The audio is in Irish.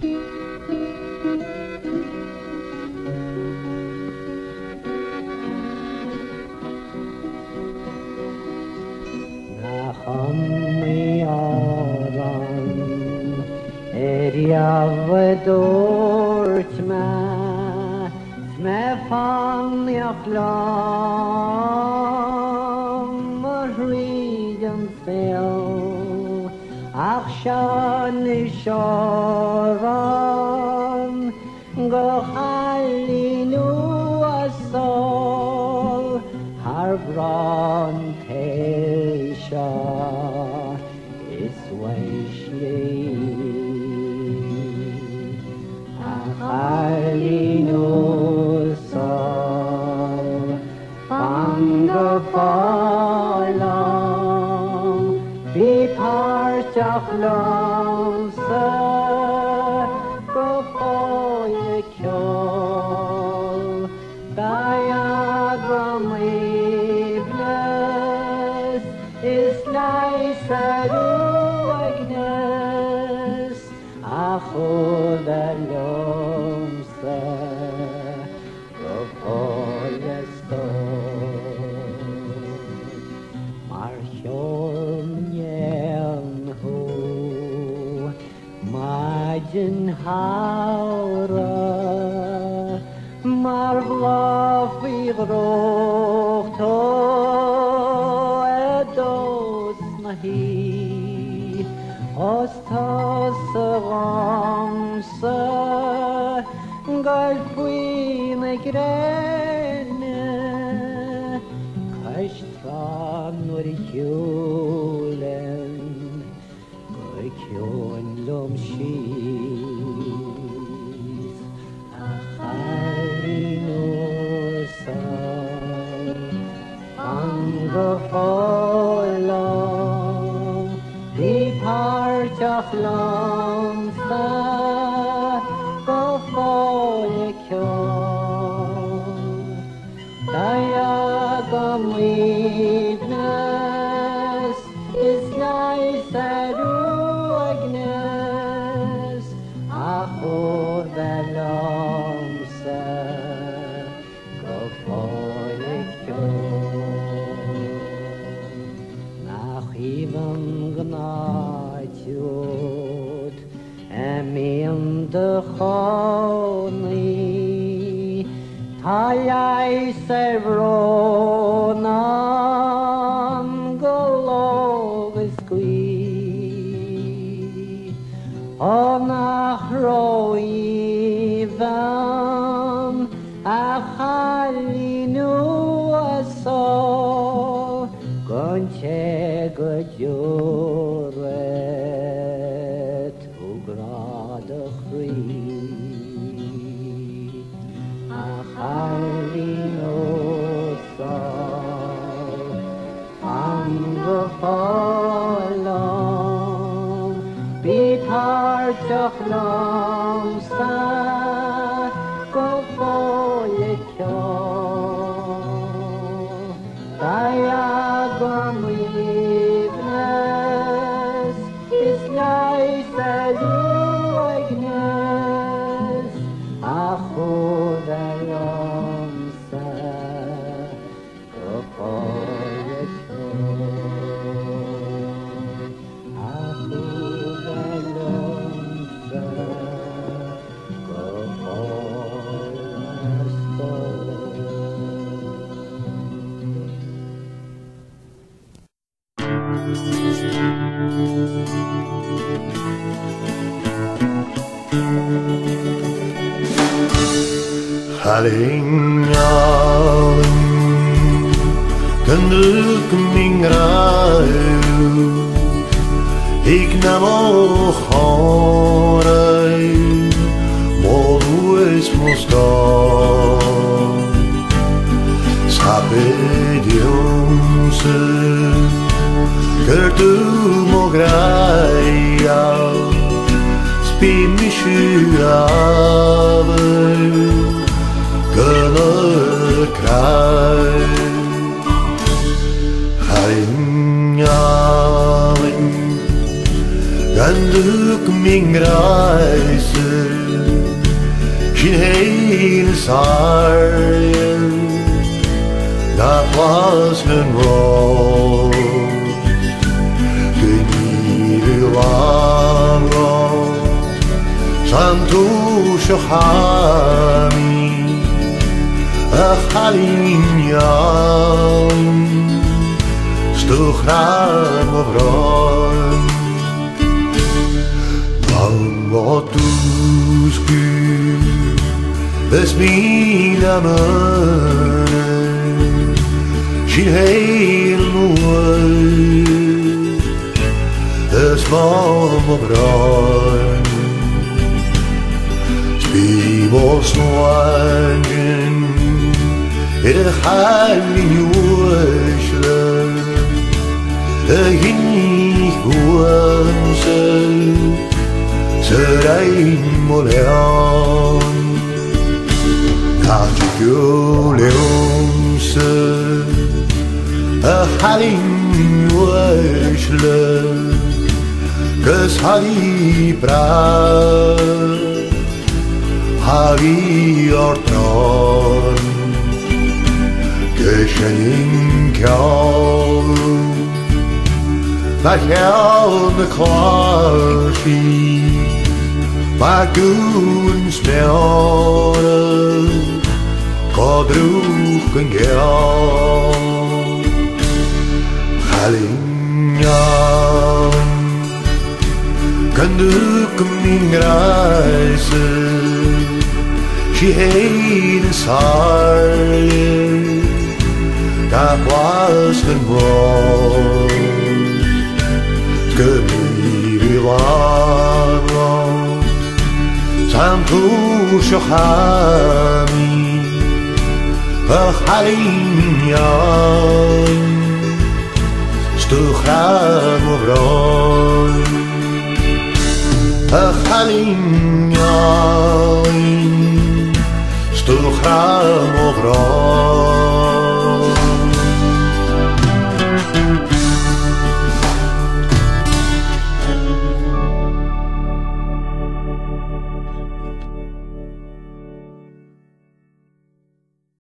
Duirt me fanneach lám mar rian féil ach sean is seoran go Chailín Uasal har bran teisha is weishlí Chailín Uasal fan go Foill Liom bhí páirteach lomsa go Foill Liom go Iblis is leis agnes a chud Liomsa go Foill mar cheolneanhu maidin haura mar bláth i ghrúchtú dos na hí os tá sa ghamsa gael faoi na gréine caistre nuair i chiúlan go ciúin lom síos a Chailín Uasal an go Foill Liom bhí páirteach lomsa go Foill Liom go Iblis is leis agnes a chud Liomsa go Foill Liom nach even gnáitiúd mian de chonaí tá leis bhrónán go lógas cuí ó nach roimhan a Chailín Uasal gon te go dúirt ó grád a chrí a Chailín Uasal an go Foill Liom bhí páirteach lomsa go Foill Liom go Iblis is leis agnes a chud Liomsa go Foill Liom a chud Liomsa go Foill Chailín Álainn gandúg mingraú ag nam ó cháraigh mór uas mostá sapid Liomsa gur tú mo graíal spí mi siúabhaigh Gonna cry Chailín Álainn Ganduk min reise sin hele sargen that was an road Santo Shohami Chailín Álainn Stuchram Amhran Mangvatus gu Es min amane Sin heil nuai Es mam Amhran Bibos noagen Chailin Uasal Chailin Uasal Chailin Álainn Nach Go Liom Chailin Uasal Gus Hali bláth Hagi o'r tron Gysianin cael Micheál na cloíte Mae gwn smeon Godrwch yn gael Chailín Álainn Ganduk min reise She hated sargen that was the road Gymri wrong Santo Shohami Chailín